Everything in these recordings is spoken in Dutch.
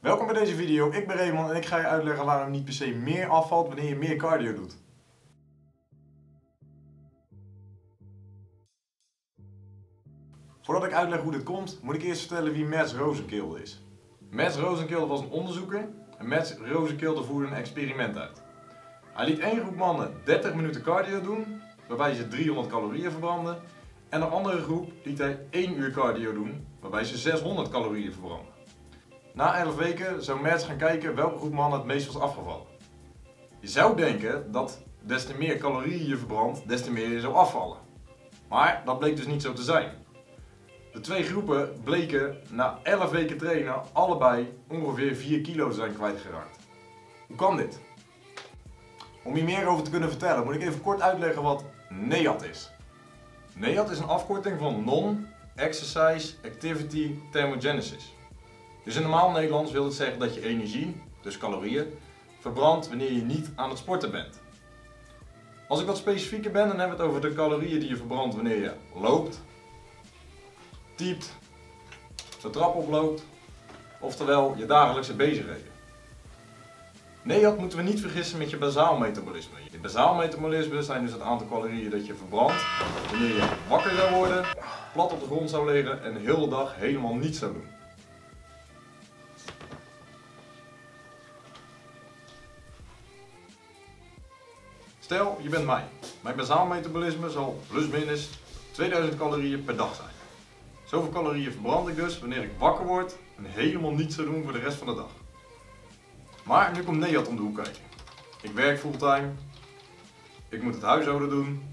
Welkom bij deze video, ik ben Raymond en ik ga je uitleggen waarom niet per se meer afvalt wanneer je meer cardio doet. Voordat ik uitleg hoe dit komt, moet ik eerst vertellen wie Mads Rosenkilde is. Mads Rosenkilde was een onderzoeker en Mads Rosenkilde voerde een experiment uit. Hij liet één groep mannen 30 minuten cardio doen, waarbij ze 300 calorieën verbranden. En een andere groep liet hij 1 uur cardio doen, waarbij ze 600 calorieën verbranden. Na 11 weken zou Mads gaan kijken welke groep mannen het meest was afgevallen. Je zou denken dat des te meer calorieën je verbrandt, des te meer je zou afvallen. Maar dat bleek dus niet zo te zijn. De twee groepen bleken na 11 weken trainen allebei ongeveer 4 kilo te zijn kwijtgeraakt. Hoe kan dit? Om hier meer over te kunnen vertellen moet ik even kort uitleggen wat NEAT is. NEAT is een afkorting van Non-Exercise Activity Thermogenesis. Dus in normaal Nederlands wil het zeggen dat je energie, dus calorieën, verbrandt wanneer je niet aan het sporten bent. Als ik wat specifieker ben, dan hebben we het over de calorieën die je verbrandt wanneer je loopt, typt, de trap oploopt, oftewel je dagelijkse bezigheden. NEAT moeten we niet vergissen met je basaal metabolisme. Je basaal metabolisme zijn dus het aantal calorieën dat je verbrandt wanneer je wakker zou worden, plat op de grond zou liggen en de hele dag helemaal niets zou doen. Stel, je bent mij. Mijn basaal metabolisme zal plusminus 2000 calorieën per dag zijn. Zoveel calorieën verbrand ik dus wanneer ik wakker word en helemaal niets zou doen voor de rest van de dag. Maar nu komt NEAT om de hoek kijken. Ik werk fulltime. Ik moet het huishouden doen.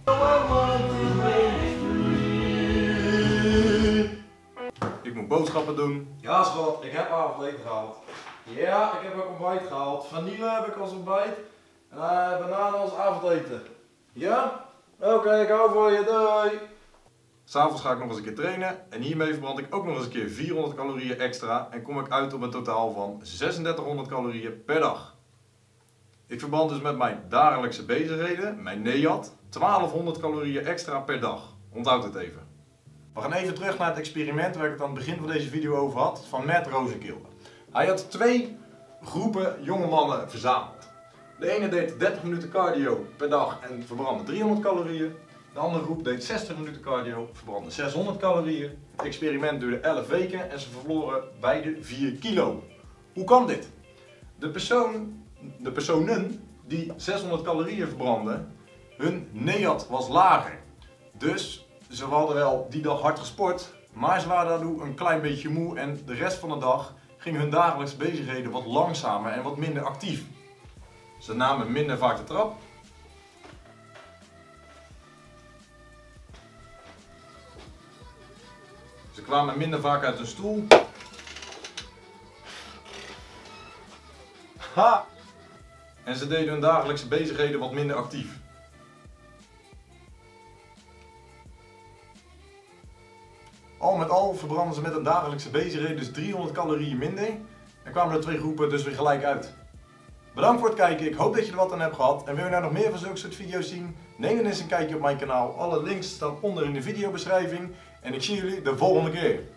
Ik moet boodschappen doen. Ja schat, ik heb avondeten gehaald. Ja, ik heb ook ontbijt gehaald. Vanille heb ik als ontbijt. En bananen als avondeten. Ja? Oké, ik hou voor je, doei! S'avonds ga ik nog eens een keer trainen en hiermee verbrand ik ook nog eens een keer 400 calorieën extra en kom ik uit op een totaal van 3600 calorieën per dag. Ik verbrand dus met mijn dagelijkse bezigheden, mijn NEAT, 1200 calorieën extra per dag. Onthoud het even. We gaan even terug naar het experiment waar ik het aan het begin van deze video over had, van Mads Rosenkilde. Hij had 2 groepen jonge mannen verzameld. De ene deed 30 minuten cardio per dag en verbrandde 300 calorieën. De andere groep deed 60 minuten cardio, verbrandde 600 calorieën. Het experiment duurde 11 weken en ze verloren beide 4 kilo. Hoe kan dit? De personen die 600 calorieën verbrandden, hun NEAT was lager. Dus ze hadden wel die dag hard gesport, maar ze waren daardoor een klein beetje moe en de rest van de dag gingen hun dagelijkse bezigheden wat langzamer en wat minder actief. Ze namen minder vaak de trap. Ze kwamen minder vaak uit hun stoel. Ha! En ze deden hun dagelijkse bezigheden wat minder actief. Al met al verbranden ze met hun dagelijkse bezigheden dus 300 calorieën minder en kwamen de 2 groepen dus weer gelijk uit. Bedankt voor het kijken, ik hoop dat je er wat aan hebt gehad en wil je nou nog meer van zulke soort video's zien? Neem dan eens een kijkje op mijn kanaal, alle links staan onder in de videobeschrijving en ik zie jullie de volgende keer.